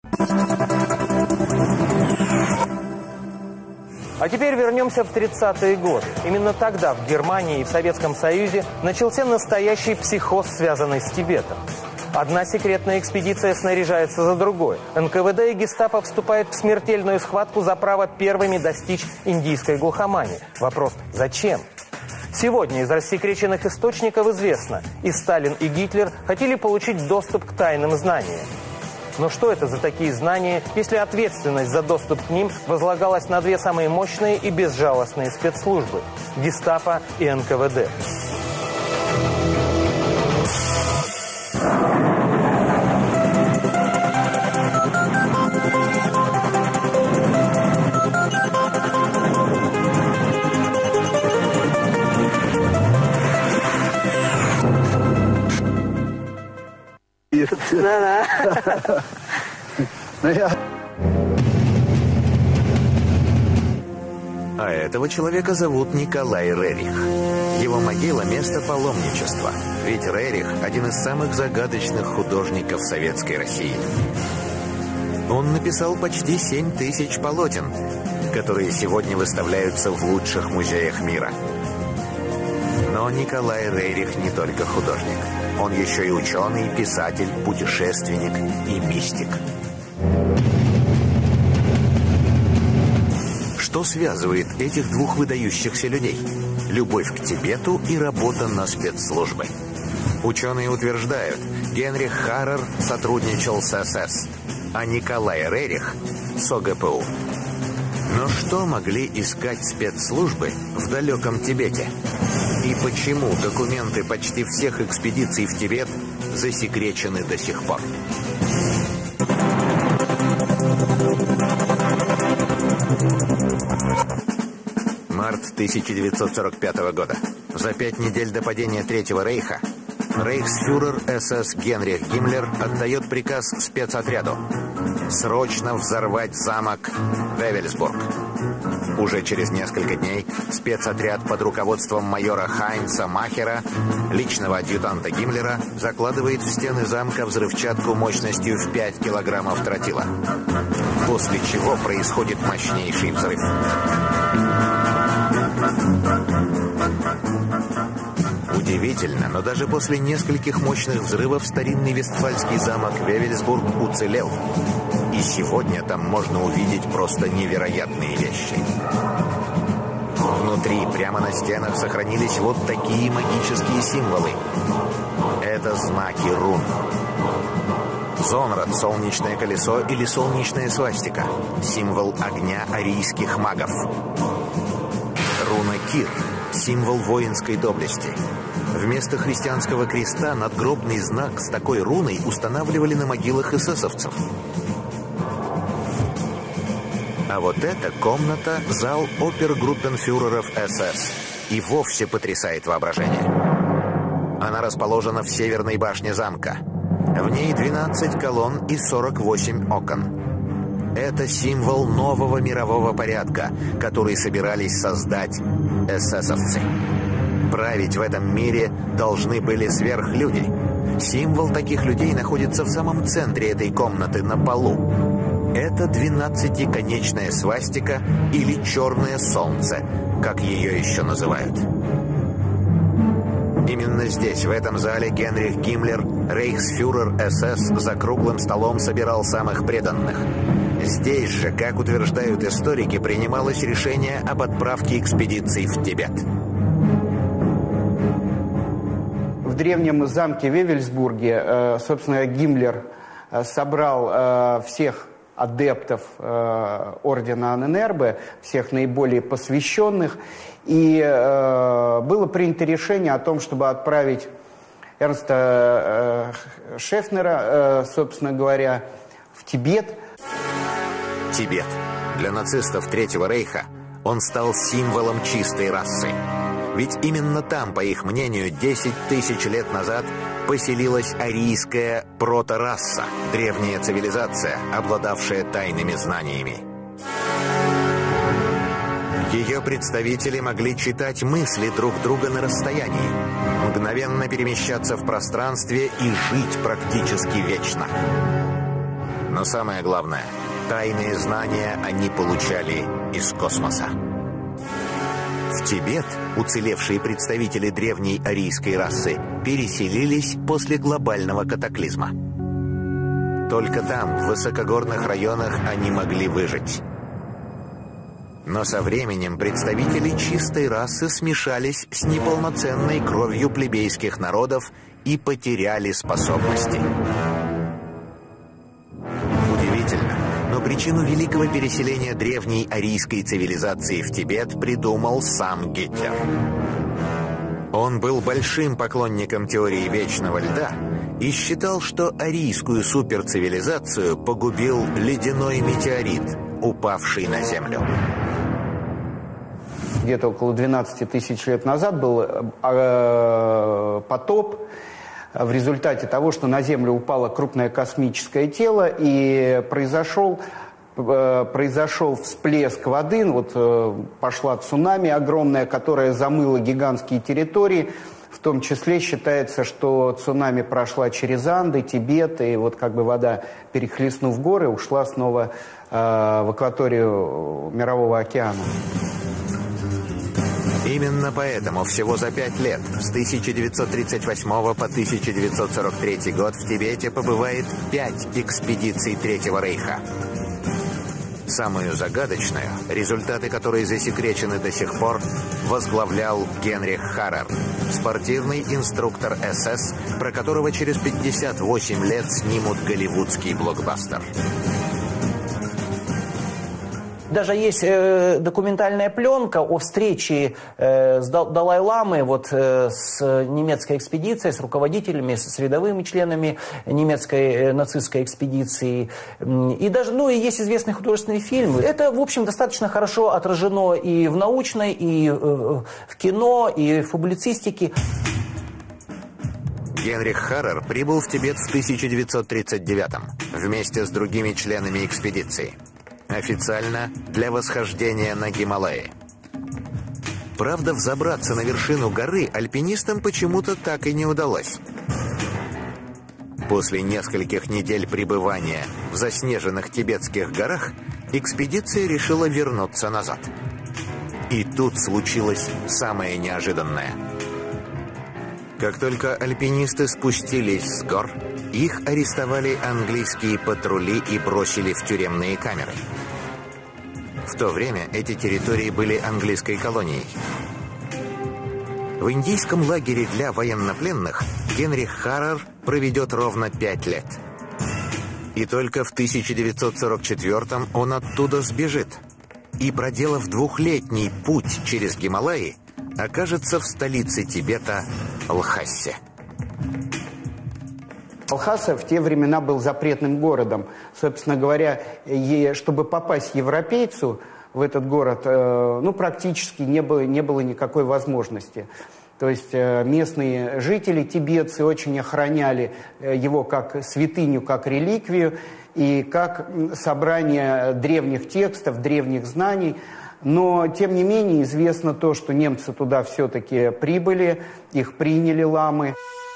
А теперь вернемся в 30-е годы. Именно тогда в Германии и в Советском Союзе начался настоящий психоз, связанный с Тибетом. Одна секретная экспедиция снаряжается за другой. НКВД и гестапо вступают в смертельную схватку за право первыми достичь индийской глухомании. Вопрос – зачем? Сегодня из рассекреченных источников известно, и Сталин, и Гитлер хотели получить доступ к тайным знаниям. Но что это за такие знания, если ответственность за доступ к ним возлагалась на две самые мощные и безжалостные спецслужбы – гестапо и НКВД? А этого человека зовут Николай Рерих. Его могила – место паломничества. Ведь Рерих – один из самых загадочных художников советской России. Он написал почти 7000 полотен, которые сегодня выставляются в лучших музеях мира. Но Николай Рерих не только художник. Он еще и ученый, писатель, путешественник и мистик. Что связывает этих двух выдающихся людей? Любовь к Тибету и работа на спецслужбы. Ученые утверждают, Генрих Харрер сотрудничал с СС, а Николай Рерих с ОГПУ. Но что могли искать спецслужбы в далеком Тибете? И почему документы почти всех экспедиций в Тибет засекречены до сих пор? Март 1945 года. За 5 недель до падения Третьего рейха рейхсфюрер СС Генрих Гиммлер отдает приказ спецотряду срочно взорвать замок Вевельсбург. Уже через несколько дней спецотряд под руководством майора Хайнца Махера, личного адъютанта Гиммлера, закладывает в стены замка взрывчатку мощностью в 5 килограммов тротила. После чего происходит мощнейший взрыв. Удивительно, но даже после нескольких мощных взрывов старинный вестфальский замок Вевельсбург уцелел. И сегодня там можно увидеть просто невероятные вещи. Внутри, прямо на стенах, сохранились вот такие магические символы. Это знаки рун. Зонрад, солнечное колесо или солнечная свастика. Символ огня арийских магов. Руна Кир. Символ воинской доблести. Вместо христианского креста надгробный знак с такой руной устанавливали на могилах эсэсовцев. А вот эта комната – зал опергруппенфюреров СС. И вовсе потрясает воображение. Она расположена в северной башне замка. В ней 12 колонн и 48 окон. Это символ нового мирового порядка, который собирались создать эсэсовцы. Править в этом мире должны были сверхлюди. Символ таких людей находится в самом центре этой комнаты, на полу. Это 12-конечная свастика или черное солнце, как ее еще называют. Именно здесь, в этом зале, Генрих Гиммлер, рейхсфюрер СС, за круглым столом собирал самых преданных. Здесь же, как утверждают историки, принималось решение об отправке экспедиций в Тибет. В древнем замке Вевельсбурге, собственно, Гиммлер собрал всех адептов ордена Анненербе, всех наиболее посвященных, и было принято решение о том, чтобы отправить Эрнста Шефнера, собственно говоря, в Тибет. Тибет. Для нацистов Третьего рейха он стал символом чистой расы. Ведь именно там, по их мнению, 10 тысяч лет назад поселилась арийская протораса, древняя цивилизация, обладавшая тайными знаниями. Ее представители могли читать мысли друг друга на расстоянии, мгновенно перемещаться в пространстве и жить практически вечно. Но самое главное, тайные знания они получали из космоса. В Тибет уцелевшие представители древней арийской расы переселились после глобального катаклизма. Только там, в высокогорных районах, они могли выжить. Но со временем представители чистой расы смешались с неполноценной кровью плебейских народов и потеряли способности. Удивительно, но причину великого переселения древней арийской цивилизации в Тибет придумал сам Гитлер. Он был большим поклонником теории вечного льда и считал, что арийскую суперцивилизацию погубил ледяной метеорит, упавший на Землю. Где-то около 12 тысяч лет назад был потоп в результате того, что на Землю упало крупное космическое тело, и произошел всплеск воды, пошла цунами огромная, которая замыла гигантские территории. В том числе считается, что цунами прошла через Анды, Тибет, и вода, перехлестнув горы, ушла снова в акваторию Мирового океана. Именно поэтому всего за 5 лет, с 1938 по 1943 год, в Тибете побывает 5 экспедиций Третьего Рейха. Самую загадочную, результаты которой засекречены до сих пор, возглавлял Генрих Харрер, спортивный инструктор СС, про которого через 58 лет снимут голливудский блокбастер. Даже есть документальная пленка о встрече с Далай-ламой с немецкой экспедицией, с руководителями, с рядовыми членами немецкой нацистской экспедиции. И даже, и есть известный художественный фильм. Это, в общем, достаточно хорошо отражено и в научной, и в кино, и в публицистике. Генрих Харрер прибыл в Тибет в 1939-м вместе с другими членами экспедиции. Официально для восхождения на Гималаи. Правда, взобраться на вершину горы альпинистам почему-то так и не удалось. После нескольких недель пребывания в заснеженных тибетских горах экспедиция решила вернуться назад. И тут случилось самое неожиданное. Как только альпинисты спустились с гор, их арестовали английские патрули и бросили в тюремные камеры. В то время эти территории были английской колонией. В индийском лагере для военнопленных Генрих Харрер проведет ровно 5 лет. И только в 1944-м он оттуда сбежит. И, проделав 2-летний путь через Гималаи, окажется в столице Тибета Лхасе. Лхаса в те времена был запретным городом. Собственно говоря, чтобы попасть европейцу в этот город, практически не было никакой возможности. То есть местные жители, тибетцы, очень охраняли его как святыню, как реликвию и как собрание древних текстов, древних знаний. Но, тем не менее, известно то, что немцы туда все-таки прибыли, их приняли ламы.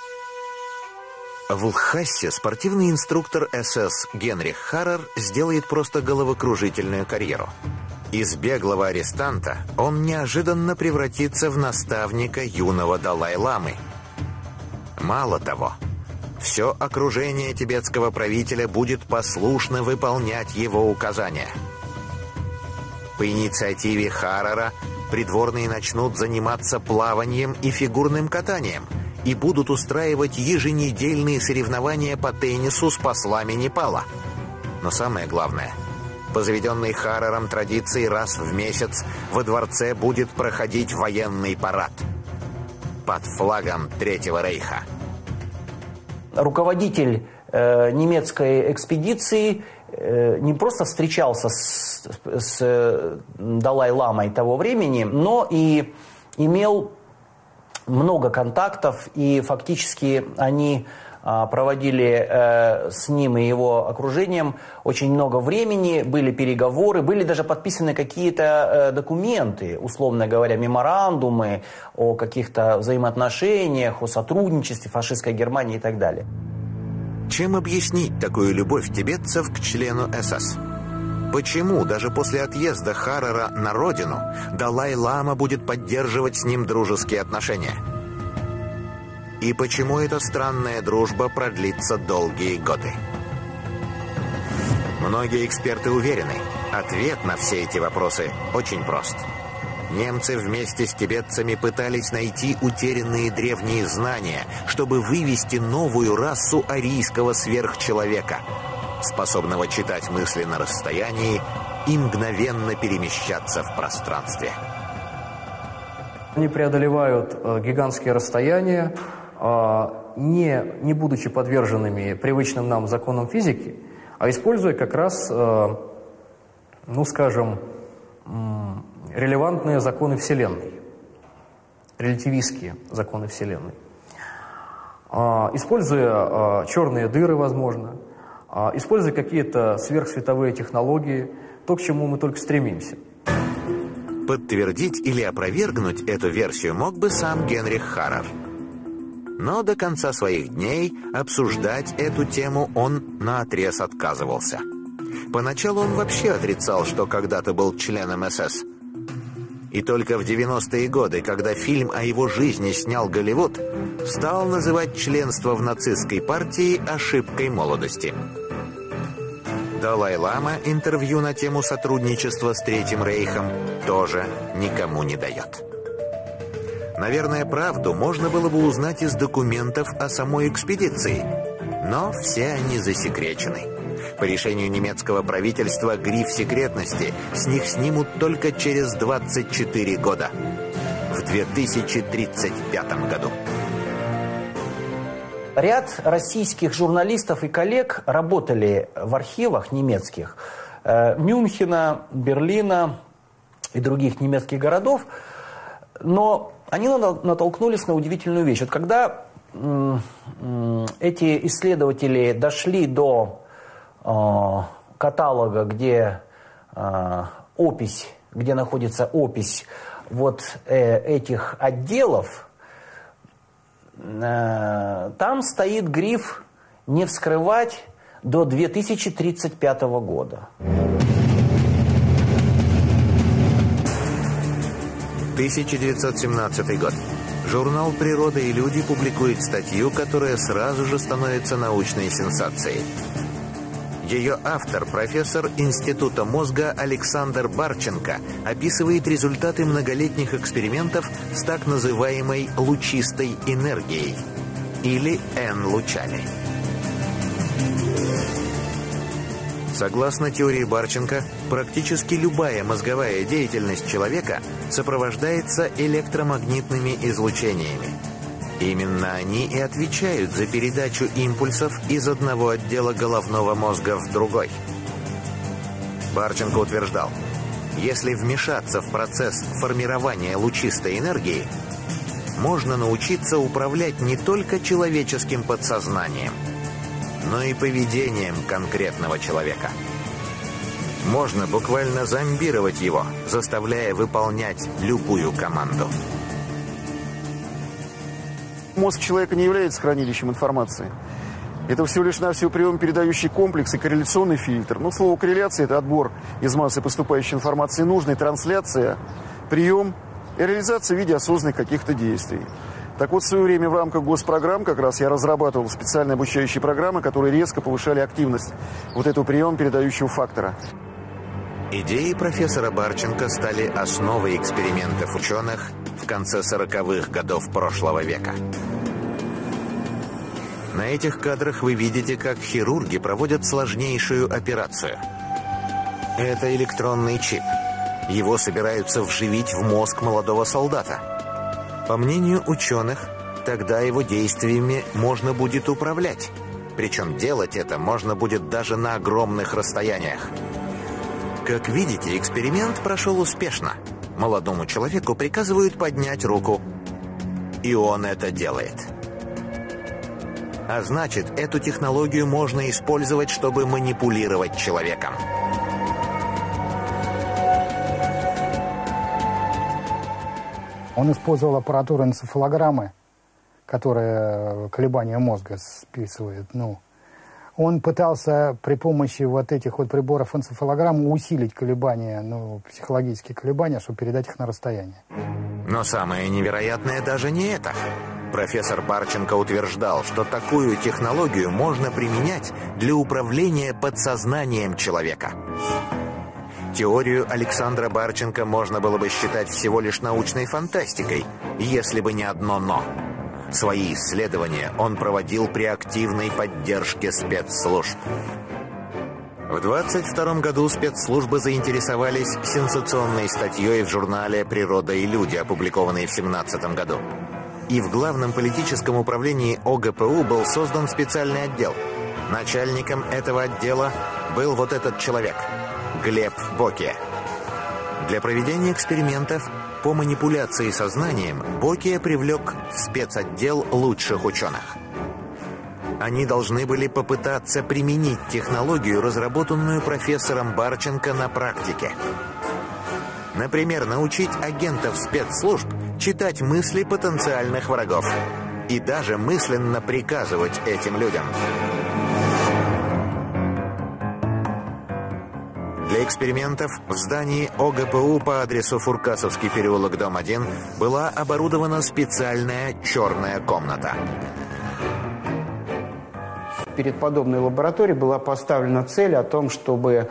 В Лхасе спортивный инструктор СС Генрих Харрер сделает просто головокружительную карьеру. Из беглого арестанта он неожиданно превратится в наставника юного Далай-ламы. Мало того, все окружение тибетского правителя будет послушно выполнять его указания. По инициативе Харрера придворные начнут заниматься плаванием и фигурным катанием и будут устраивать еженедельные соревнования по теннису с послами Непала. Но самое главное, по заведенной Харрером традиции, раз в месяц во дворце будет проходить военный парад под флагом Третьего Рейха. Руководитель немецкой экспедиции не просто встречался с Далай-ламой того времени, но и имел много контактов, и фактически они проводили с ним и его окружением очень много времени, были переговоры, были даже подписаны какие-то документы, условно говоря, меморандумы о каких-то взаимоотношениях, о сотрудничестве фашистской Германии и так далее. Чем объяснить такую любовь тибетцев к члену СС? Почему даже после отъезда Харрера на родину Далай-лама будет поддерживать с ним дружеские отношения? И почему эта странная дружба продлится долгие годы? Многие эксперты уверены, ответ на все эти вопросы очень прост. Немцы вместе с тибетцами пытались найти утерянные древние знания, чтобы вывести новую расу арийского сверхчеловека, способного читать мысли на расстоянии и мгновенно перемещаться в пространстве. Они преодолевают гигантские расстояния, не будучи подверженными привычным нам законам физики, а используя как раз, ну скажем, релевантные законы Вселенной, релятивистские законы Вселенной. Используя черные дыры, возможно, используя какие-то сверхсветовые технологии, то, к чему мы только стремимся. Подтвердить или опровергнуть эту версию мог бы сам Генрих Харрер. Но до конца своих дней обсуждать эту тему он наотрез отказывался. Поначалу он вообще отрицал, что когда-то был членом СС. И только в 90-е годы, когда фильм о его жизни снял Голливуд, стал называть членство в нацистской партии ошибкой молодости. Далай-лама интервью на тему сотрудничества с Третьим Рейхом тоже никому не дает. Наверное, правду можно было бы узнать из документов о самой экспедиции, но все они засекречены. По решению немецкого правительства гриф секретности с них снимут только через 24 года, в 2035 году. Ряд российских журналистов и коллег работали в архивах немецких Мюнхена, Берлина и других немецких городов, но они натолкнулись на удивительную вещь. Вот когда эти исследователи дошли до каталога, где где находится опись вот этих отделов, там стоит гриф «Не вскрывать до 2035 года». 1917 год. Журнал «Природа и люди» публикует статью, которая сразу же становится научной сенсацией. Ее автор, профессор Института мозга Александр Барченко, описывает результаты многолетних экспериментов с так называемой лучистой энергией, или N-лучами. Согласно теории Барченко, практически любая мозговая деятельность человека сопровождается электромагнитными излучениями. Именно они и отвечают за передачу импульсов из одного отдела головного мозга в другой. Барченко утверждал, если вмешаться в процесс формирования лучистой энергии, можно научиться управлять не только человеческим подсознанием, но и поведением конкретного человека. Можно буквально зомбировать его, заставляя выполнять любую команду. Мозг человека не является хранилищем информации. Это всего лишь навсего прием-передающий комплекс и корреляционный фильтр. Ну, слово корреляция – это отбор из массы поступающей информации нужной, трансляция, прием и реализация в виде осознанных каких-то действий. Так вот, в свое время в рамках госпрограмм как раз я разрабатывал специальные обучающие программы, которые резко повышали активность вот этого приема-передающего фактора. Идеи профессора Барченко стали основой экспериментов ученых в конце 40-х годов прошлого века. На этих кадрах вы видите, как хирурги проводят сложнейшую операцию. Это электронный чип. Его собираются вживить в мозг молодого солдата. По мнению ученых, тогда его действиями можно будет управлять. Причем делать это можно будет даже на огромных расстояниях. Как видите, эксперимент прошел успешно. Молодому человеку приказывают поднять руку. И он это делает. А значит, эту технологию можно использовать, чтобы манипулировать человеком. Он использовал аппаратуру энцефалограммы, которая колебания мозга списывает, Он пытался при помощи вот этих вот приборов энцефалограммы усилить колебания, ну, психологические колебания, чтобы передать их на расстояние. Но самое невероятное даже не это. Профессор Барченко утверждал, что такую технологию можно применять для управления подсознанием человека. Теорию Александра Барченко можно было бы считать всего лишь научной фантастикой, если бы не одно «но». Свои исследования он проводил при активной поддержке спецслужб. В 1922 году спецслужбы заинтересовались сенсационной статьей в журнале «Природа и люди», опубликованной в 1917 году. И в Главном политическом управлении ОГПУ был создан специальный отдел. Начальником этого отдела был вот этот человек – Глеб Бокия. Для проведения экспериментов по манипуляции сознанием Бокия привлек в спецотдел лучших ученых. Они должны были попытаться применить технологию, разработанную профессором Барченко на практике. Например, научить агентов спецслужб читать мысли потенциальных врагов и даже мысленно приказывать этим людям. Для экспериментов в здании ОГПУ по адресу Фуркасовский переулок, дом 1, была оборудована специальная черная комната. Перед подобной лабораторией была поставлена цель о том, чтобы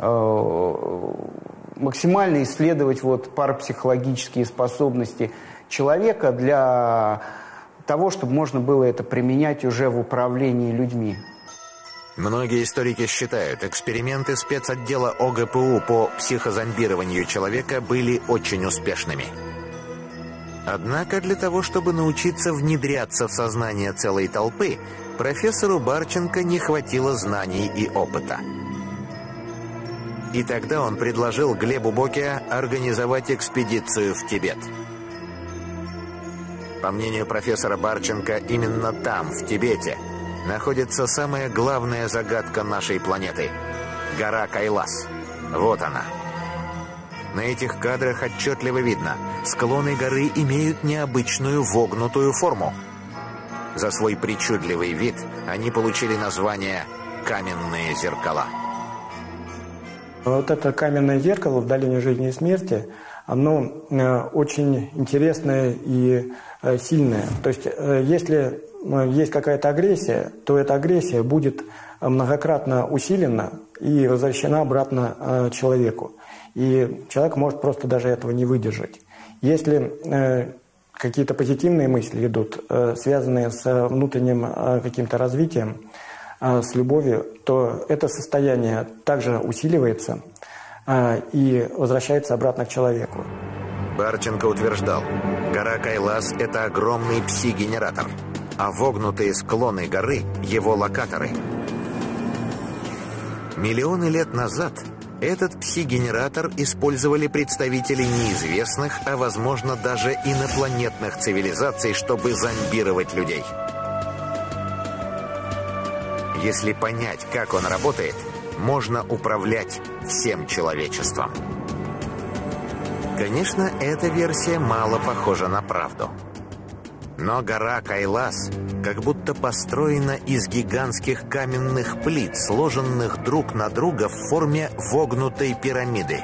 максимально исследовать вот парапсихологические способности человека для того, чтобы можно было это применять уже в управлении людьми. Многие историки считают, эксперименты спецотдела ОГПУ по психозомбированию человека были очень успешными. Однако для того, чтобы научиться внедряться в сознание целой толпы, профессору Барченко не хватило знаний и опыта. И тогда он предложил Глебу Бокия организовать экспедицию в Тибет. По мнению профессора Барченко, именно там, в Тибете, находится самая главная загадка нашей планеты – гора Кайлас. Вот она. На этих кадрах отчетливо видно, склоны горы имеют необычную вогнутую форму. За свой причудливый вид они получили название «каменные зеркала». Вот это каменное зеркало в долине жизни и смерти, оно очень интересное и сильное. То есть, если есть какая-то агрессия, то эта агрессия будет многократно усилена и возвращена обратно человеку. И человек может просто даже этого не выдержать. Если какие-то позитивные мысли идут, связанные с внутренним каким-то развитием, с любовью, то это состояние также усиливается и возвращается обратно к человеку. Барченко утверждал, гора Кайлас – это огромный пси-генератор, а вогнутые склоны горы – его локаторы. Миллионы лет назад этот пси-генератор использовали представители неизвестных, а возможно даже инопланетных цивилизаций, чтобы зомбировать людей. Если понять, как он работает, можно управлять всем человечеством. Конечно, эта версия мало похожа на правду. Но гора Кайлас как будто построена из гигантских каменных плит, сложенных друг на друга в форме вогнутой пирамиды.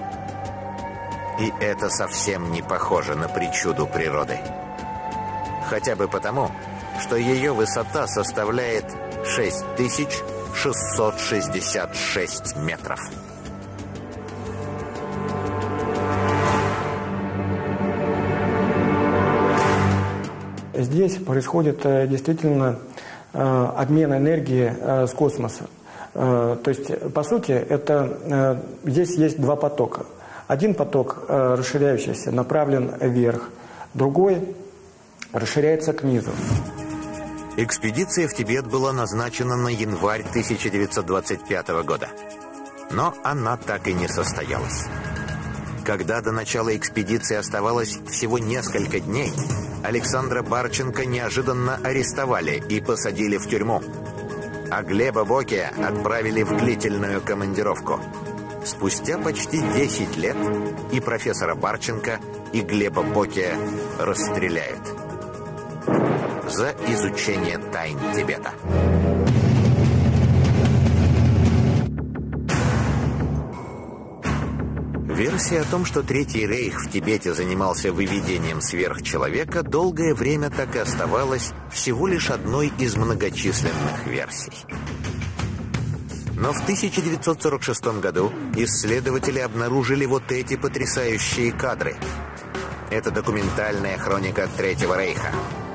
И это совсем не похоже на причуду природы. Хотя бы потому, что ее высота составляет 6666 метров. Здесь происходит действительно обмен энергии с космоса. То есть, по сути, это, здесь есть два потока. Один поток, расширяющийся, направлен вверх, другой расширяется к низу. Экспедиция в Тибет была назначена на январь 1925 года. Но она так и не состоялась. Когда до начала экспедиции оставалось всего несколько дней, Александра Барченко неожиданно арестовали и посадили в тюрьму. А Глеба Бокия отправили в длительную командировку. Спустя почти 10 лет и профессора Барченко, и Глеба Бокия расстреляют за изучение тайн Тибета. Версия о том, что Третий рейх в Тибете занимался выведением сверхчеловека, долгое время так и оставалась всего лишь одной из многочисленных версий. Но в 1946 году исследователи обнаружили вот эти потрясающие кадры. Это документальная хроника Третьего рейха.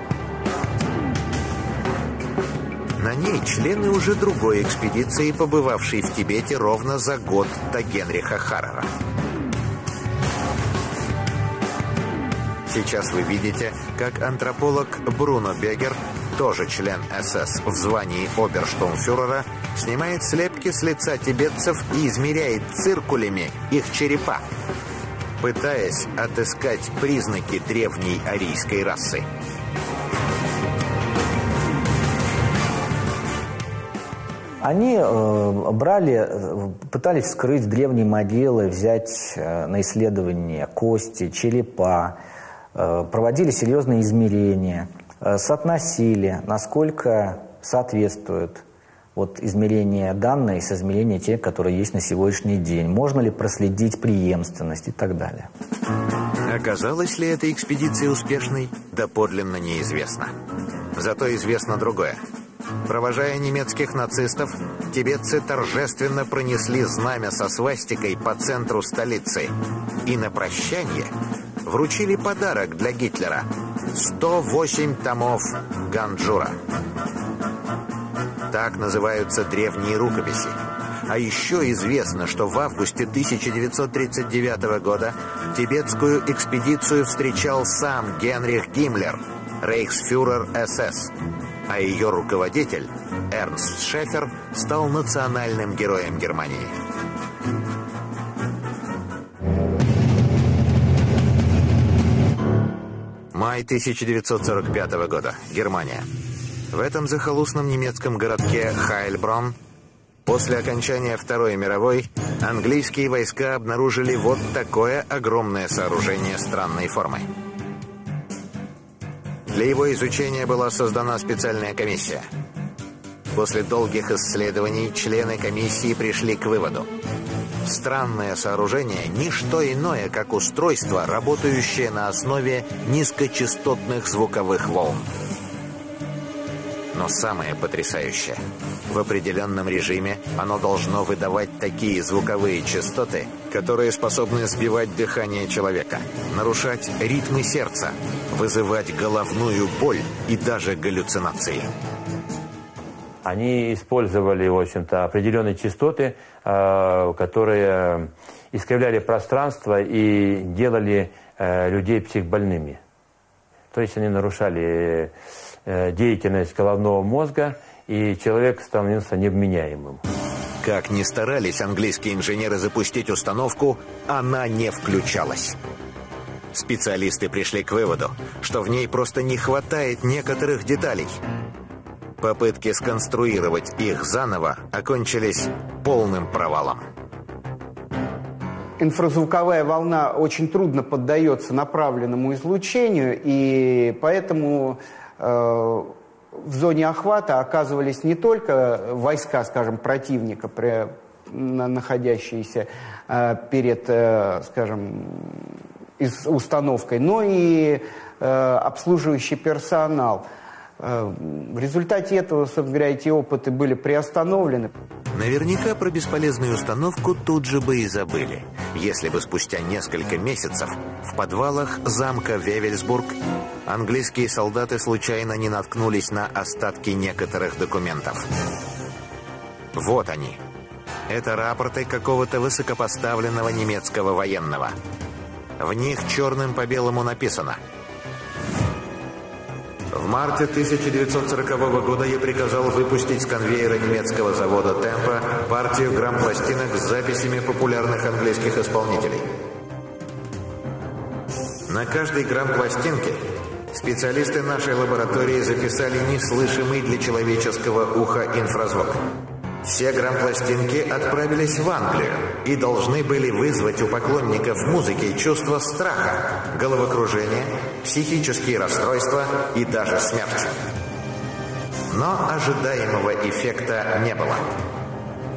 На ней члены уже другой экспедиции, побывавшей в Тибете ровно за год до Генриха Харрера. Сейчас вы видите, как антрополог Бруно Бегер, тоже член СС в звании оберштурмфюрера, снимает слепки с лица тибетцев и измеряет циркулями их черепа, пытаясь отыскать признаки древней арийской расы. Они пытались вскрыть древние могилы, взять на исследование кости, черепа, проводили серьезные измерения, соотносили, насколько соответствуют измерения данные с измерения тех, которые есть на сегодняшний день. Можно ли проследить преемственность и так далее. Оказалась ли эта экспедиция успешной, доподлинно неизвестно. Зато известно другое. Провожая немецких нацистов, тибетцы торжественно пронесли знамя со свастикой по центру столицы и на прощание вручили подарок для Гитлера – 108 томов Ганджура. Так называются древние рукописи. А еще известно, что в августе 1939 года тибетскую экспедицию встречал сам Генрих Гиммлер, рейхсфюрер СС, а ее руководитель, Эрнст Шефер, стал национальным героем Германии. Май 1945 года. Германия. В этом захолустном немецком городке Хайльбронн после окончания Второй мировой английские войска обнаружили вот такое огромное сооружение странной формы. Для его изучения была создана специальная комиссия. После долгих исследований члены комиссии пришли к выводу: странное сооружение – не что иное, как устройство, работающее на основе низкочастотных звуковых волн. Но самое потрясающее – в определенном режиме оно должно выдавать такие звуковые частоты, которые способны сбивать дыхание человека, нарушать ритмы сердца, вызывать головную боль и даже галлюцинации. Они использовали, в общем-то, определенные частоты, которые искривляли пространство и делали людей психбольными. То есть они нарушали деятельность головного мозга, и человек становился невменяемым. Как ни старались английские инженеры запустить установку, она не включалась. Специалисты пришли к выводу, что в ней просто не хватает некоторых деталей. Попытки сконструировать их заново окончились полным провалом. Инфразвуковая волна очень трудно поддается направленному излучению, и поэтому в зоне охвата оказывались не только войска, скажем, противника, находящиеся перед, скажем, установкой, но и обслуживающий персонал. В результате этого, собственно говоря, эти опыты были приостановлены. Наверняка про бесполезную установку тут же бы и забыли, если бы спустя несколько месяцев в подвалах замка Вевельсбург английские солдаты случайно не наткнулись на остатки некоторых документов. Вот они. Это рапорты какого-то высокопоставленного немецкого военного. В них черным по белому написано: в марте 1940 года я приказал выпустить с конвейера немецкого завода «Темпо» партию грамм-пластинок с записями популярных английских исполнителей. На каждой грамм-пластинке специалисты нашей лаборатории записали неслышимый для человеческого уха инфразвук. Все грамм-пластинки отправились в Англию и должны были вызвать у поклонников музыки чувство страха, головокружения, психические расстройства и даже смерть. Но ожидаемого эффекта не было.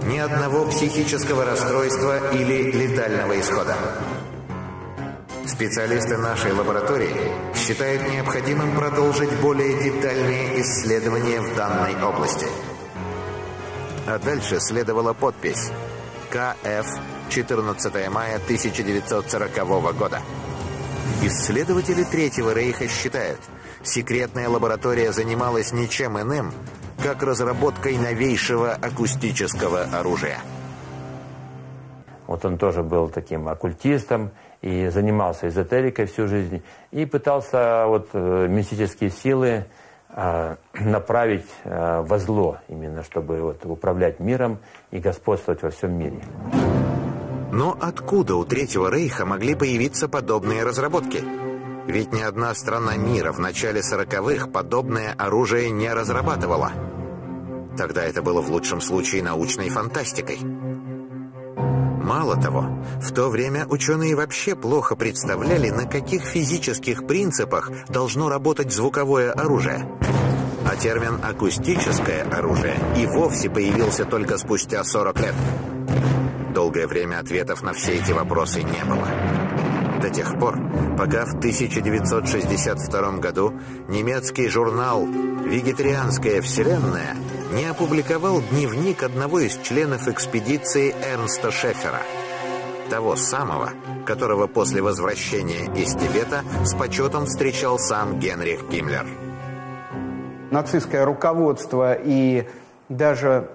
Ни одного психического расстройства или летального исхода. Специалисты нашей лаборатории считают необходимым продолжить более детальные исследования в данной области. А дальше следовала подпись КФ, 14 мая 1940 года. Исследователи Третьего Рейха считают, секретная лаборатория занималась ничем иным, как разработкой новейшего акустического оружия. Вот он тоже был таким оккультистом и занимался эзотерикой всю жизнь. И пытался мистические силы направить во зло, именно чтобы управлять миром и господствовать во всем мире. Но откуда у Третьего Рейха могли появиться подобные разработки? Ведь ни одна страна мира в начале 40-х подобное оружие не разрабатывала. Тогда это было в лучшем случае научной фантастикой. Мало того, в то время ученые вообще плохо представляли, на каких физических принципах должно работать звуковое оружие. А термин «акустическое оружие» и вовсе появился только спустя 40 лет. Долгое время ответов на все эти вопросы не было. До тех пор, пока в 1962 году немецкий журнал «Вегетарианская вселенная» не опубликовал дневник одного из членов экспедиции Эрнста Шефера, того самого, которого после возвращения из Тибета с почетом встречал сам Генрих Гиммлер. Нацистское руководство и даже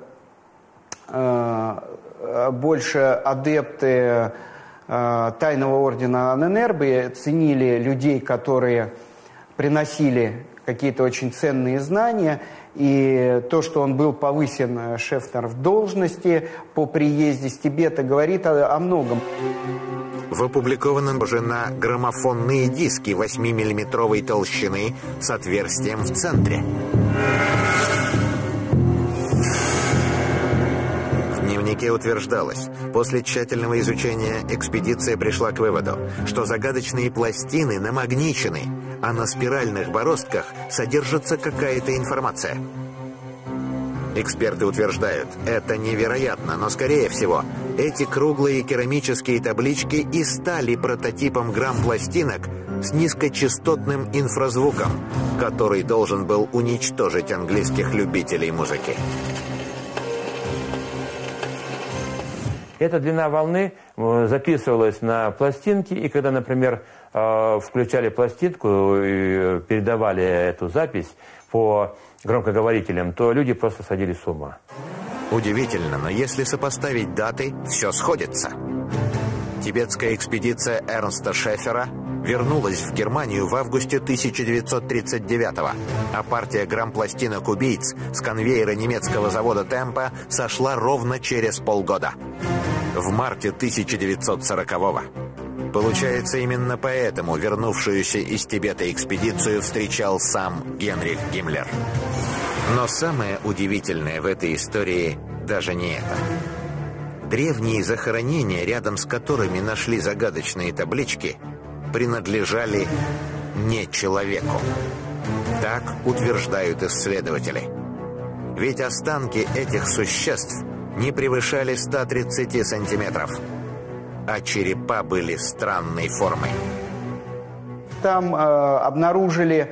больше адепты тайного ордена Анненербе ценили людей, которые приносили какие-то очень ценные знания, и то, что он был повысен, Шефнер, в должности по приезде с Тибета, говорит о многом. В опубликованном же на граммофонные диски 8-миллиметровой толщины с отверстием в центре. В дневнике утверждалось, после тщательного изучения экспедиция пришла к выводу, что загадочные пластины намагничены, а на спиральных бороздках содержится какая-то информация. Эксперты утверждают, это невероятно, но скорее всего, эти круглые керамические таблички и стали прототипом грамм-пластинок с низкочастотным инфразвуком, который должен был уничтожить английских любителей музыки. Эта длина волны записывалась на пластинки, и когда, например, включали пластинку и передавали эту запись по громкоговорителям, то люди просто сходили с ума. Удивительно, но если сопоставить даты, все сходится. Тибетская экспедиция Эрнста Шефера вернулась в Германию в августе 1939-го, а партия грамм-пластинок убийц с конвейера немецкого завода «Темпо» сошла ровно через полгода, в марте 1940-го. Получается, именно поэтому вернувшуюся из Тибета экспедицию встречал сам Генрих Гиммлер. Но самое удивительное в этой истории даже не это. Древние захоронения, рядом с которыми нашли загадочные таблички, принадлежали не человеку. Так утверждают исследователи. Ведь останки этих существ не превышали 130 сантиметров, а черепа были странной формы. Там обнаружили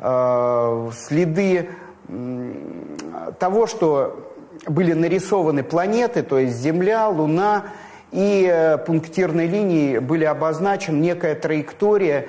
следы того, что были нарисованы планеты, то есть Земля, Луна, и пунктирной линией были обозначена некая траектория,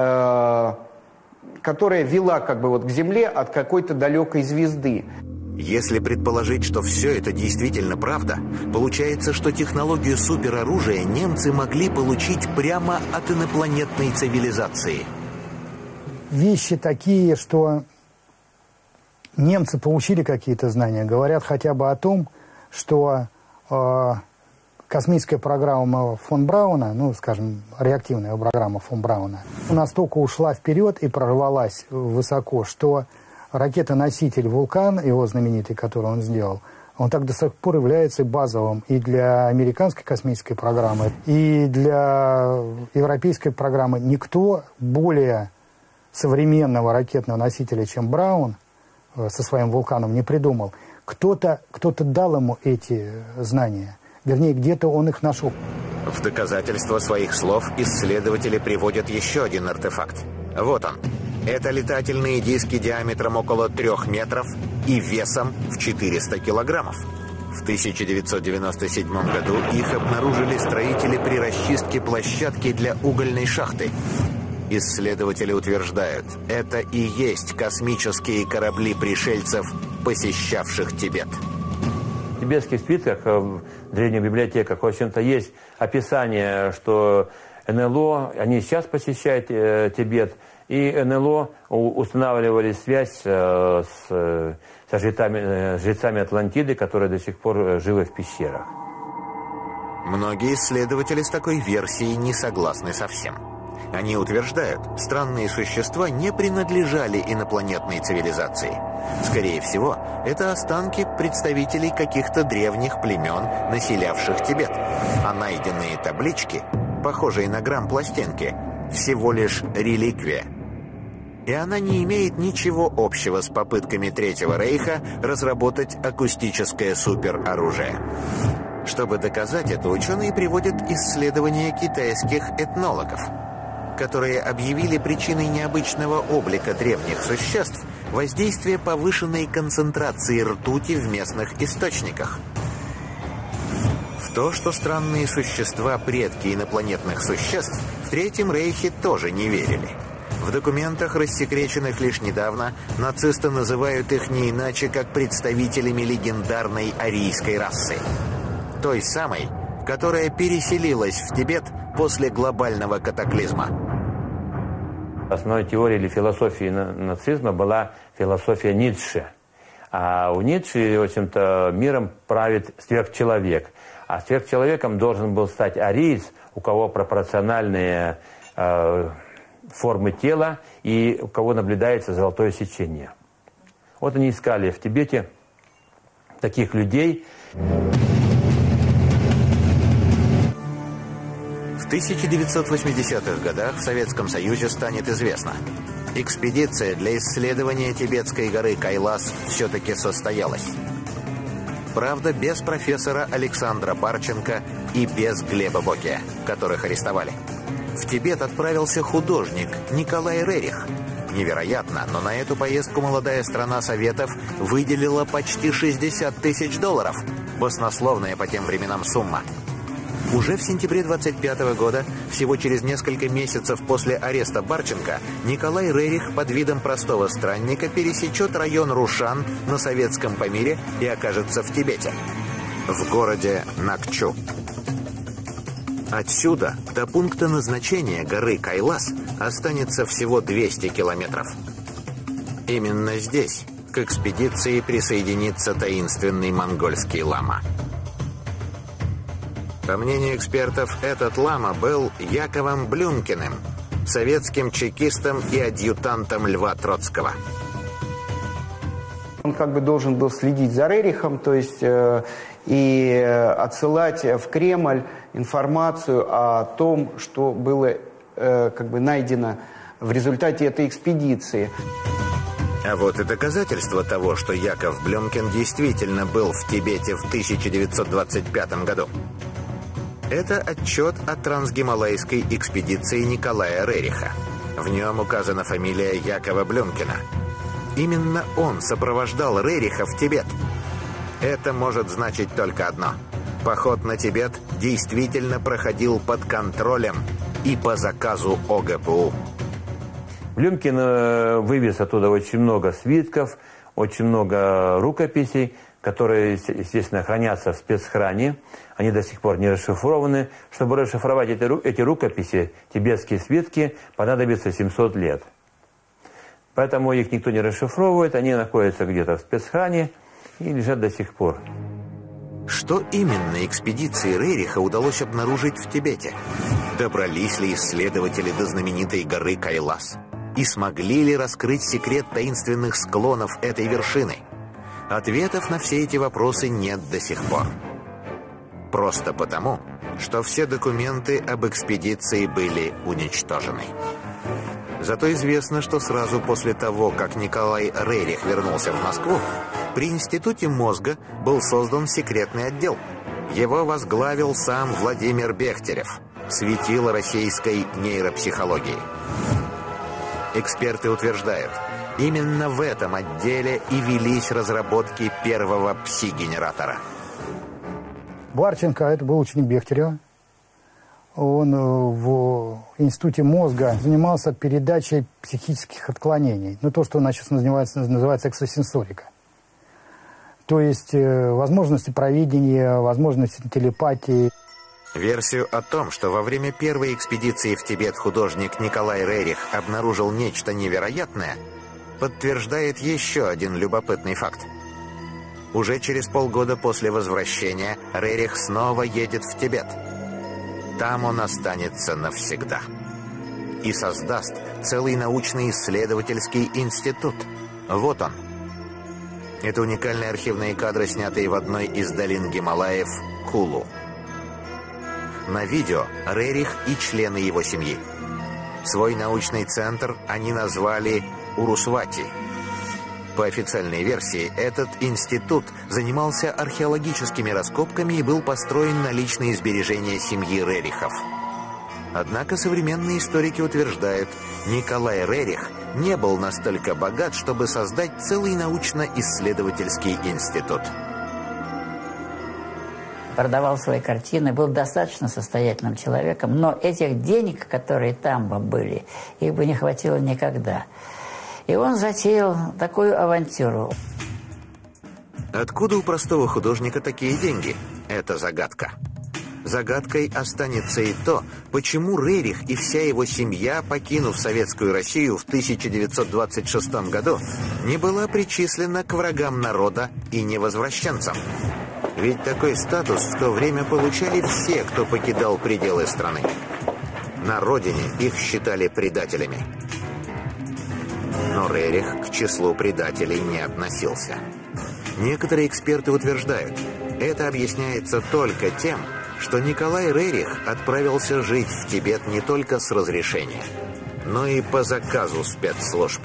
которая вела к Земле от какой-то далекой звезды. Если предположить, что все это действительно правда, получается, что технологию супероружия немцы могли получить прямо от инопланетной цивилизации. Вещи такие, что немцы получили какие-то знания, говорят хотя бы о том, что космическая программа фон Брауна, реактивная программа фон Брауна, настолько ушла вперед и прорвалась высоко, что ракета-носитель «Вулкан», его знаменитый, который он сделал, он так до сих пор является базовым и для американской космической программы, и для европейской программы. Никто более современного ракетного носителя, чем Браун, со своим «Вулканом» не придумал. кто-то дал ему эти знания. Вернее, где-то он их нашел. В доказательство своих слов исследователи приводят еще один артефакт. Вот он. Это летательные диски диаметром около 3 метров и весом в 400 килограммов. В 1997 году их обнаружили строители при расчистке площадки для угольной шахты. Исследователи утверждают, это и есть космические корабли пришельцев, посещавших Тибет. В тибетских свитках, в древних библиотеках, в общем-то, есть описание, что НЛО, они сейчас посещают Тибет, и НЛО устанавливали связь со жрецами Атлантиды, которые до сих пор живы в пещерах. Многие исследователи с такой версией не согласны совсем. Они утверждают, странные существа не принадлежали инопланетной цивилизации. Скорее всего, это останки представителей каких-то древних племен, населявших Тибет. А найденные таблички, похожие на грамм-пластинки, всего лишь реликвия. И она не имеет ничего общего с попытками Третьего Рейха разработать акустическое супероружие. Чтобы доказать это, ученые приводят исследования китайских этнологов, которые объявили причиной необычного облика древних существ воздействие повышенной концентрации ртути в местных источниках. В то, что странные существа – предки инопланетных существ, в Третьем Рейхе тоже не верили. В документах, рассекреченных лишь недавно, нацисты называют их не иначе, как представителями легендарной арийской расы. Той самой, которая переселилась в Тибет после глобального катаклизма. Основной теорией или философией нацизма была философия Ницше. А у Ницше, в общем-то, миром правит сверхчеловек. А сверхчеловеком должен был стать ариец, у кого пропорциональные формы тела и у кого наблюдается золотое сечение. Вот они искали в Тибете таких людей. В 1980-х годах в Советском Союзе станет известно. Экспедиция для исследования тибетской горы Кайлас все-таки состоялась. Правда, без профессора Александра Барченко и без Глеба Бокия, которых арестовали. В Тибет отправился художник Николай Рерих. Невероятно, но на эту поездку молодая страна Советов выделила почти $60 тысяч. Баснословная по тем временам сумма. Уже в сентябре 25 года, всего через несколько месяцев после ареста Барченко, Николай Рерих под видом простого странника пересечет район Рушан на Советском Памире и окажется в Тибете, в городе Накчу. Отсюда до пункта назначения горы Кайлас останется всего 200 километров. Именно здесь к экспедиции присоединится таинственный монгольский лама. По мнению экспертов, этот лама был Яковом Блюмкиным, советским чекистом и адъютантом Льва Троцкого. Он как бы должен был следить за Рерихом, то есть и отсылать в Кремль информацию о том, что было как бы найдено в результате этой экспедиции. А вот и доказательство того, что Яков Блюмкин действительно был в Тибете в 1925 году. Это отчет о трансгималайской экспедиции Николая Рериха. В нем указана фамилия Якова Блюмкина. Именно он сопровождал Рериха в Тибет. Это может значить только одно. Поход на Тибет действительно проходил под контролем и по заказу ОГПУ. Блюмкин вывез оттуда очень много свитков, очень много рукописей, которые, естественно, хранятся в спецхране. Они до сих пор не расшифрованы. Чтобы расшифровать эти рукописи, тибетские свитки, понадобится 700 лет. Поэтому их никто не расшифровывает, они находятся где-то в спецхране и лежат до сих пор. Что именно экспедиции Рериха удалось обнаружить в Тибете? Добрались ли исследователи до знаменитой горы Кайлас? И смогли ли раскрыть секрет таинственных склонов этой вершины? Ответов на все эти вопросы нет до сих пор. Просто потому, что все документы об экспедиции были уничтожены. Зато известно, что сразу после того, как Николай Рерих вернулся в Москву, при Институте мозга был создан секретный отдел. Его возглавил сам Владимир Бехтерев, светило российской нейропсихологии. Эксперты утверждают, именно в этом отделе и велись разработки первого пси-генератора. Барченко, это был ученик Бехтерева. Он в Институте мозга занимался передачей психических отклонений. Ну, то, что у нас сейчас называется экстрасенсорика. То есть возможности провидения, возможности телепатии. Версию о том, что во время первой экспедиции в Тибет художник Николай Рерих обнаружил нечто невероятное, подтверждает еще один любопытный факт. Уже через полгода после возвращения Рерих снова едет в Тибет. Там он останется навсегда. И создаст целый научно-исследовательский институт. Вот он. Это уникальные архивные кадры, снятые в одной из долин Гималаев, Кулу. На видео Рерих и члены его семьи. Свой научный центр они назвали Урусвати. По официальной версии, этот институт занимался археологическими раскопками и был построен на личные сбережения семьи Рерихов. Однако современные историки утверждают, Николай Рерих не был настолько богат, чтобы создать целый научно-исследовательский институт. Продавал свои картины, был достаточно состоятельным человеком, но этих денег, которые там бы были, их бы не хватило никогда. И он затеял такую авантюру. Откуда у простого художника такие деньги? Это загадка. Загадкой останется и то, почему Рерих и вся его семья, покинув Советскую Россию в 1926 году, не была причислена к врагам народа и невозвращенцам. Ведь такой статус в то время получали все, кто покидал пределы страны. На родине их считали предателями. Но Рерих к числу предателей не относился. Некоторые эксперты утверждают, это объясняется только тем, что Николай Рерих отправился жить в Тибет не только с разрешения, но и по заказу спецслужб.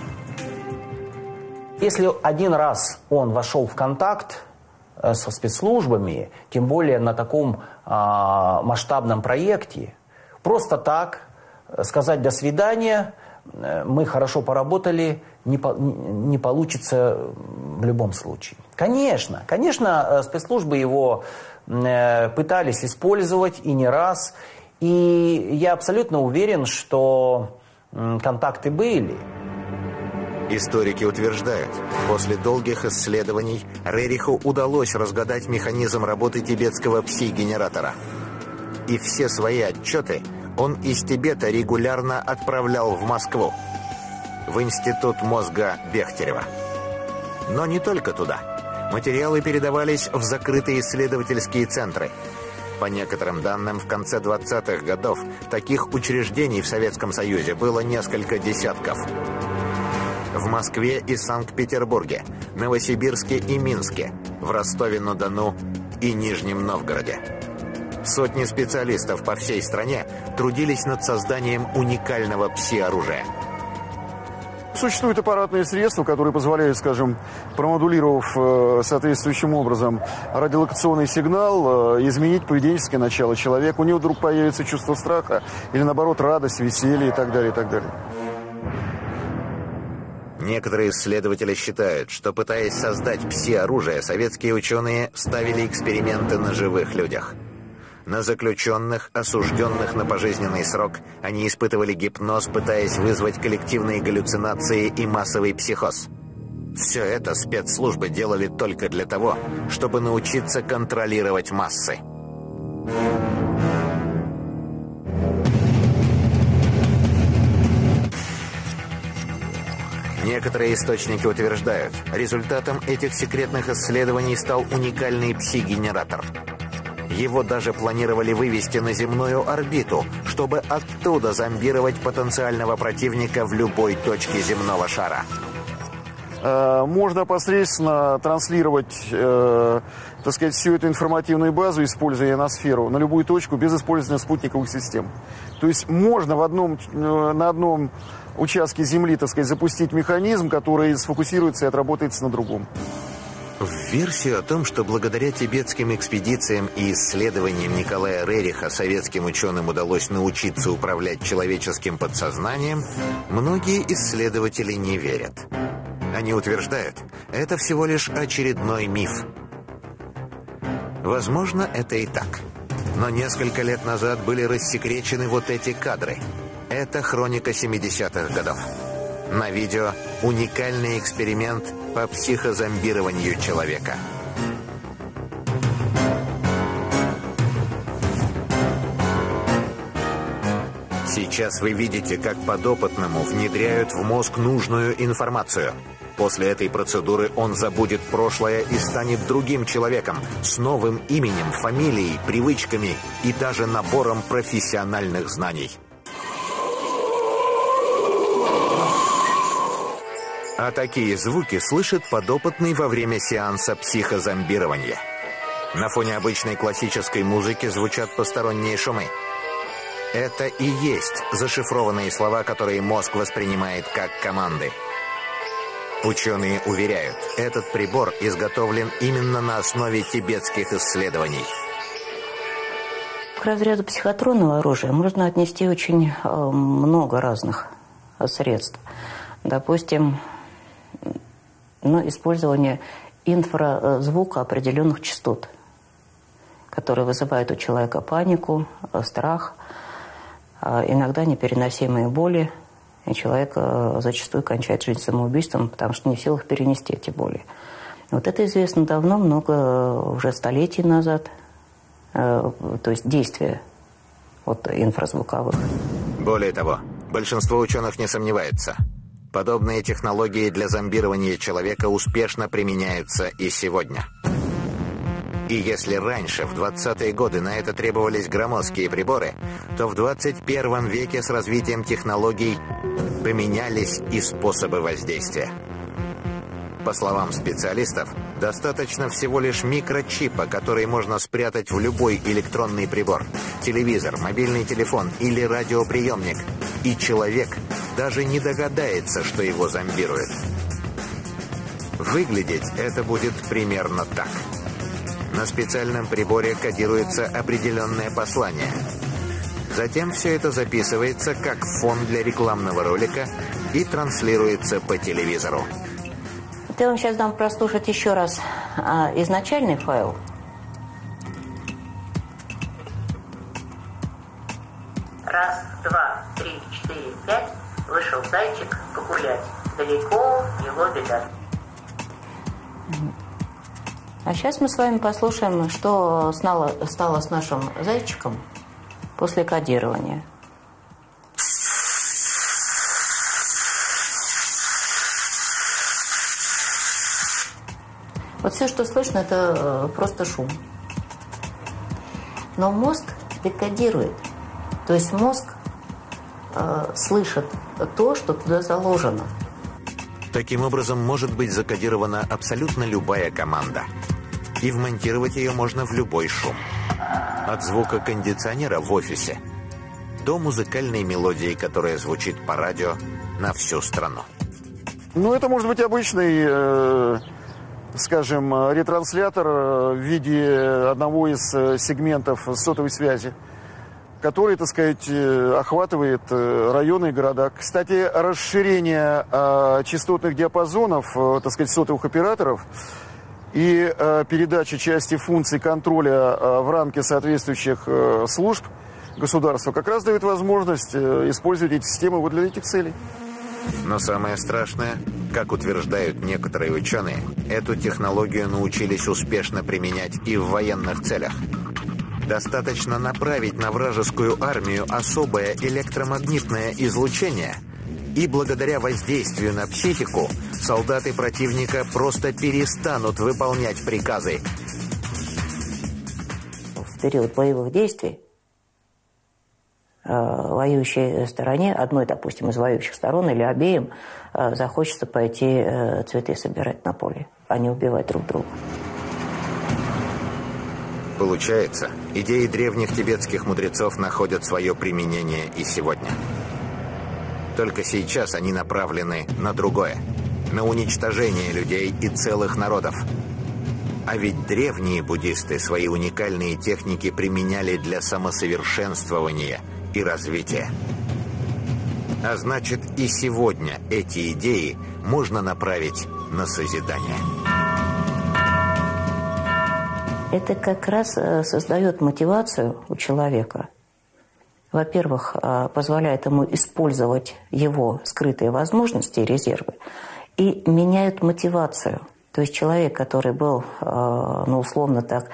Если один раз он вошел в контакт со спецслужбами, тем более на таком масштабном проекте, просто так сказать «до свидания», мы хорошо поработали, не получится в любом случае. Конечно, спецслужбы его пытались использовать и не раз. И я абсолютно уверен, что контакты были. Историки утверждают, после долгих исследований Рериху удалось разгадать механизм работы тибетского пси-генератора. И все свои отчеты он из Тибета регулярно отправлял в Москву, в Институт мозга Бехтерева. Но не только туда. Материалы передавались в закрытые исследовательские центры. По некоторым данным, в конце 20-х годов таких учреждений в Советском Союзе было несколько десятков. В Москве и Санкт-Петербурге, Новосибирске и Минске, в Ростове-на-Дону и Нижнем Новгороде. Сотни специалистов по всей стране трудились над созданием уникального пси-оружия. Существуют аппаратные средства, которые позволяют, скажем, промодулировав соответствующим образом радиолокационный сигнал, изменить поведенческое начало человека. У него вдруг появится чувство страха или, наоборот, радость, веселье и так далее, и так далее. Некоторые исследователи считают, что, пытаясь создать пси-оружие, советские ученые ставили эксперименты на живых людях. На заключенных, осужденных на пожизненный срок, они испытывали гипноз, пытаясь вызвать коллективные галлюцинации и массовый психоз. Все это спецслужбы делали только для того, чтобы научиться контролировать массы. Некоторые источники утверждают, результатом этих секретных исследований стал уникальный пси-генератор. Его даже планировали вывести на земную орбиту, чтобы оттуда зомбировать потенциального противника в любой точке земного шара. Можно посредственно транслировать, так сказать, всю эту информативную базу, используя ионосферу, на любую точку без использования спутниковых систем. То есть можно на одном участке Земли, так сказать, запустить механизм, который сфокусируется и отработается на другом. В версию о том, что благодаря тибетским экспедициям и исследованиям Николая Рериха советским ученым удалось научиться управлять человеческим подсознанием, многие исследователи не верят. Они утверждают, это всего лишь очередной миф. Возможно, это и так. Но несколько лет назад были рассекречены вот эти кадры. Это хроника 70-х годов. На видео уникальный эксперимент по психозомбированию человека. Сейчас вы видите, как подопытному внедряют в мозг нужную информацию. После этой процедуры он забудет прошлое и станет другим человеком, с новым именем, фамилией, привычками и даже набором профессиональных знаний. А такие звуки слышит подопытный во время сеанса психозомбирования. На фоне обычной классической музыки звучат посторонние шумы. Это и есть зашифрованные слова, которые мозг воспринимает как команды. Ученые уверяют, этот прибор изготовлен именно на основе тибетских исследований. К разряду психотронного оружия можно отнести очень много разных средств. Допустим, использование инфразвука определенных частот, которые вызывают у человека панику, страх, иногда непереносимые боли. И человек зачастую кончает жизнь самоубийством, потому что не в силах перенести эти боли. Вот это известно давно, много уже столетий назад. То есть действия инфразвуковых. Более того, большинство ученых не сомневается. Подобные технологии для зомбирования человека успешно применяются и сегодня. И если раньше, в 20-е годы, на это требовались громоздкие приборы, то в 21 веке с развитием технологий поменялись и способы воздействия. По словам специалистов, достаточно всего лишь микрочипа, который можно спрятать в любой электронный прибор, телевизор, мобильный телефон или радиоприемник, и человек даже не догадается, что его зомбируют. Выглядеть это будет примерно так. На специальном приборе кодируется определенное послание. Затем все это записывается как фон для рекламного ролика и транслируется по телевизору. Я вам сейчас дам прослушать еще раз изначальный файл. Раз, два, три, четыре, пять. Вышел зайчик погулять. Далеко его беда. А сейчас мы с вами послушаем, что стало с нашим зайчиком после кодирования. Вот все, что слышно, это просто шум. Но мозг декодирует. То есть мозг слышит то, что туда заложено. Таким образом, может быть закодирована абсолютно любая команда. И вмонтировать ее можно в любой шум. От звука кондиционера в офисе до музыкальной мелодии, которая звучит по радио на всю страну. Это может быть обычный, скажем, ретранслятор в виде одного из сегментов сотовой связи, который, так сказать, охватывает районы и города. Кстати, расширение частотных диапазонов, так сказать, сотовых операторов и передача части функций контроля в рамки соответствующих служб государства как раз дает возможность использовать эти системы вот для этих целей. Но самое страшное, как утверждают некоторые ученые, эту технологию научились успешно применять и в военных целях. Достаточно направить на вражескую армию особое электромагнитное излучение, и благодаря воздействию на психику солдаты противника просто перестанут выполнять приказы. В период боевых действий воюющей стороне, одной, допустим, из воюющих сторон или обеим, захочется пойти цветы собирать на поле, а не убивать друг друга. Получается, идеи древних тибетских мудрецов находят свое применение и сегодня. Только сейчас они направлены на другое, на уничтожение людей и целых народов. А ведь древние буддисты свои уникальные техники применяли для самосовершенствования и развития. А значит, и сегодня эти идеи можно направить на созидание. Это как раз создает мотивацию у человека. Во-первых, позволяет ему использовать его скрытые возможности и резервы, и меняют мотивацию. То есть человек, который был, условно так,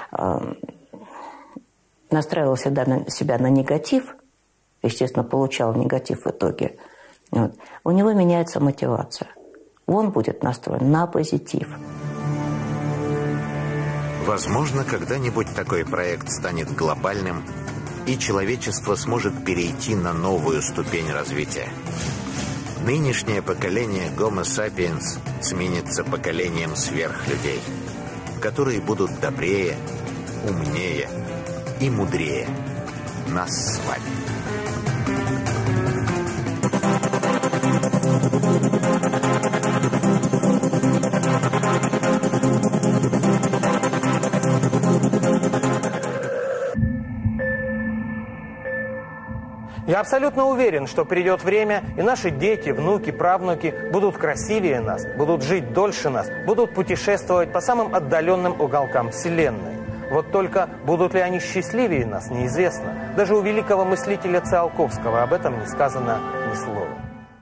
настраивал себя на негатив, естественно, получал негатив в итоге, у него меняется мотивация. Он будет настроен на позитив. Возможно, когда-нибудь такой проект станет глобальным, и человечество сможет перейти на новую ступень развития. Нынешнее поколение Homo sapiens сменится поколением сверхлюдей, которые будут добрее, умнее и мудрее нас с вами. Я абсолютно уверен, что придет время, и наши дети, внуки, правнуки будут красивее нас, будут жить дольше нас, будут путешествовать по самым отдаленным уголкам Вселенной. Вот только будут ли они счастливее нас, неизвестно. Даже у великого мыслителя Циолковского об этом не сказано ни слова.